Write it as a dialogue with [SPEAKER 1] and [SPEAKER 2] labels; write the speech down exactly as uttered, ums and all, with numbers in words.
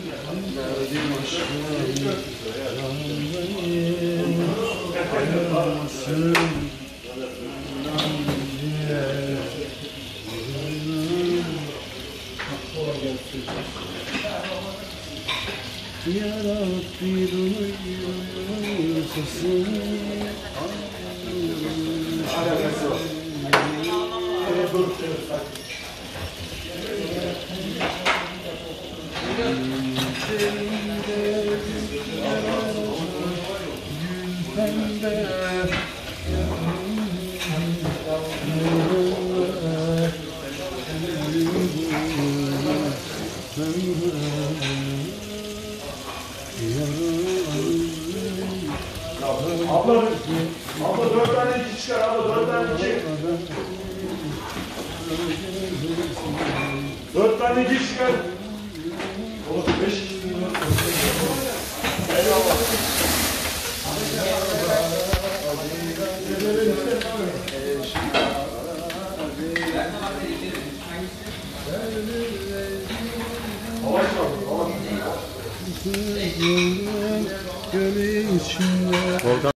[SPEAKER 1] Derdim aşkım canlayım ayrılmasın Ya Rabbi duyuyor sesini pembe
[SPEAKER 2] Abla, abla dört tane iki çıkar, abla dört tane iki. Dört tane iki çıkar. Oğlum beş. Eyvallah. Havaş var, havaş.
[SPEAKER 1] Gölü içinde